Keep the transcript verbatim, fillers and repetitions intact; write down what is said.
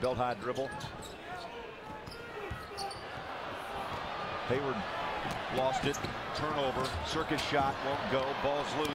belt high dribble. Hayward lost it. Turnover. Circus shot won't go. Ball's loose.